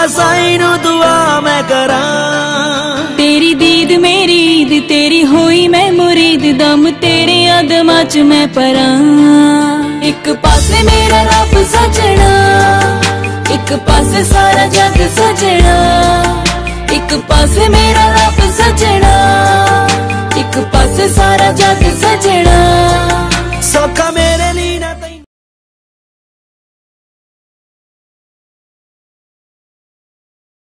साईं नू दुआ मैं करा। तेरी दीद मेरी ईद, तेरी होई मैं मुरीद, दम तेरे अदमां च मैं परा। एक पासे मेरा रब सजना, एक पासे सारा जग सजना। एक पासे मेरा रब सजना, एक पासे सारा जग सजना। सौखा